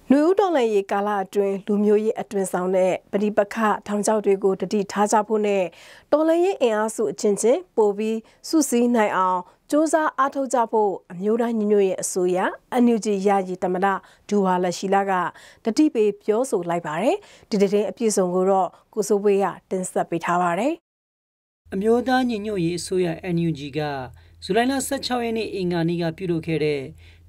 နွေဦးတော်လှန်ရေးကာလအတွင်းလူမျိုးရေးအတွင်ဆောင်တဲ့ပဋိပက္ခထောင်ချောက်တွေကိုတတိထားကြဖို့နဲ့တော်လှန်ရေးအင်အားစုအချင်းချင်းပို့ပြီးစုစည်းနိုင်အောင်စ조사အားထုတ်ကြဖို့အမျိုးသားညီညွတ်ရေးအစိုးရ NUG ယာယီသမ္မတဒူဝါလရှိလာကတတိပေးပြောဆိုလိုက်ပါတယ်ဒီတဲ့အပြည့်စုံကိုတော့ကိုစိုးဝေးကတင်ဆက်ပေးထားပါတယ်အမျိုးသားညီညွတ်ရေးအစိုးရ NUG ကဇူလိုင်လ16ရက်နေ့အင်္ဂါနေ့ကပြုလုပ်ခဲ့တဲ့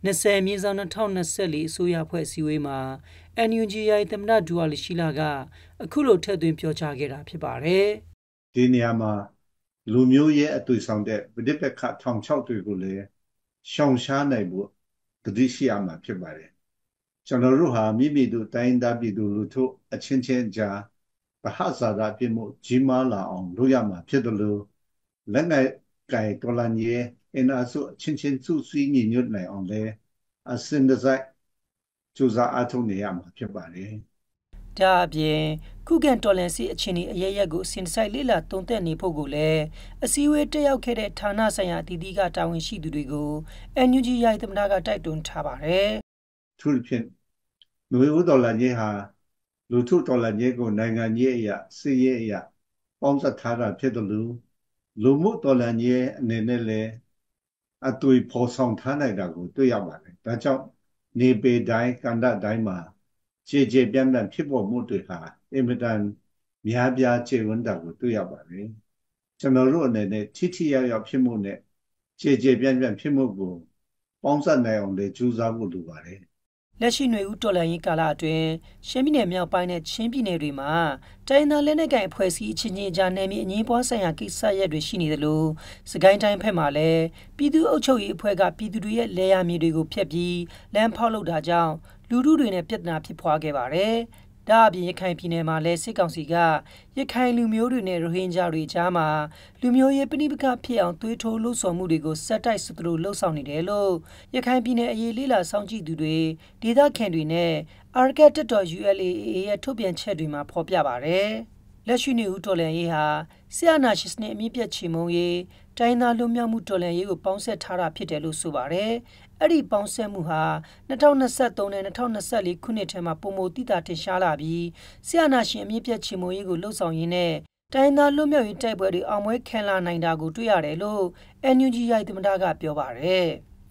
20/2024အစိုးရဖွဲ့စည်းဝေးမှာ NUG ယာယီသမ္မတဒူဝါလရှိလာကအခုလိုထည့်သွင်းပြောကြားခဲ့တာဖြစ်ပါတယ်။ဒီနေရာမှာလူမျိုးရေးအသွင်ဆောင်တဲ့ပဋိပက္ခထောင်ချောက်တွေကိုလည်းရှောင်ရှားနိုင်ဖို့တတိရှိရမှာဖြစ်ပါတယ်။ကျွန်တော်တို့ဟာမိမိတို့တိုင်းသားပြည်သူလူထုအချင်းချင်းကြားဗဟဇာတာပြမှုကြီးမားလာအောင်လုပ်ရမှာဖြစ်တယ်လို့လက်ငယ်ကိုင်တော်လန်ရဲ့အင်အားစုအချင်းချင်းစုစည်းညီညွတ်နိုင်အောင်လဲအစင်ဒဇိုက်စူးစမ်းအားထုတ်နေရမှာဖြစ်ပါတယ်။ဒါအပြင်ခုခံတော်လှန်ရေးအခြေအနေအရရက်ကိုစင်ဆိုင်လေးလာတုံ့တက်နေဖို့ကိုလည်းအစည်းအဝေးတက်ရောက်ခဲ့တဲ့ဌာနဆိုင်ရာအသီးသီးကတာဝန်ရှိသူတွေကို NUG ယာယီသမ္မတကတိုက်တွန်းထားပါတယ်။သူဖြင့်နွေဦးတော်လှန်ရေးဟာလူထုတော်လှန်ရေးကိုနိုင်ငံရေးအရာစစ်ရေးအရာပေါင်းစပ်ထားတာဖြစ်တယ်လို့လူမှုတော်လှန်ရေးအနေနဲ့လည်းအသွေးဖော်ဆောင်ထားနိုင်တာကိုတွေ့ရပါတယ်။ဒါကြောင့်နေပေတိုင်းကန္တတိုင်းမှာခြေပြန့်ဖြစ်ပေါ်မှုတွေဟာအင်မတန်များပြားခြေဝန်းတာကိုတွေ့ရပါတယ်။ကျွန်တော်တို့အနေနဲ့ထိရောက်ဖြစ်မှုနဲ့ခြေပြန့်ဖြစ်မှုကိုပေါင်းစပ်နိုင်အောင်လေကြိုးစားဖို့လိုပါတယ်လက်ရှိနွေဦးတော်လှန်ရေးကာလအတွင်းရှမ်းပြည်နယ်မြောက်ပိုင်းနဲ့ချင်းပြည်နယ်တွေမှာတိုင်းသားလက်နက်ကိုင်အဖွဲ့အစည်းအချင်းချင်းကြားနယ်မြေအငြင်းပွားဆိုင်ရာကိစ္စရပ်တွေရှိနေတယ်လို့စကိုင်းတိုင်းဘက်မှာလည်းပြည်သူ့အုပ်ချုပ်ရေးအဖွဲ့ကပြည်သူတွေရဲ့လဲရမြေတွေကိုဖျက်ပြီးလမ်းဖောက်လုပ်တာကြောင့်လူထုတွေနဲ့ပြဿနာဖြစ်ပွားခဲ့ပါတယ်။ဒါအပြင်ရခိုင်ပြည်နယ်မှာလည်းစစ်ကောင်စီကရခိုင်လူမျိုးတွေနဲ့ရိုဟင်ဂျာတွေကြားမှာလူမျိုးရေးပဋိပက္ခဖြစ်အောင်သွေးထိုးလှုံ့ဆော်မှုတွေကိုဆက်တိုက်စသလိုလှုံ့ဆော်နေတယ်လို့ရခိုင်ပြည်နယ်အရေးလေးလာစောင့်ကြည့်သူတွေဒေသခံတွေနဲ့အာရကတ်တော် ULAA ရဲ့ထုတ်ပြန်ချက်တွေမှာဖော်ပြပါတယ်။လက်ရှိနေဦးတော်လှန်ရေးဟာဆရာနာရှင်စနစ်အမြင့်ပြတ်ချေမှုန်းရေးတိုင်းသားလွတ်မြောက်မှုတော်လှန်ရေးကိုပေါင်းဆက်ထားတာဖြစ်တယ်လို့ဆိုပါတယ်။အဲ့ဒီပေါင်းဆက်မှုဟာ2023နဲ့2024ခုနှစ်ထဲမှာပုံမတိတာတင်ရှားလာပြီးဆရာနာရှင်အမြင့်ပြတ်ချေမှုန်းရေးကိုလှုံ့ဆော်ရင်းနဲ့တိုင်းသားလွတ်မြောက်ရေးတိုက်ပွဲတွေအောင်ပွဲခံလာနိုင်တာကိုတွေ့ရတယ်လို့ NUG ယာယီသမ္မတကပြောပါတယ်။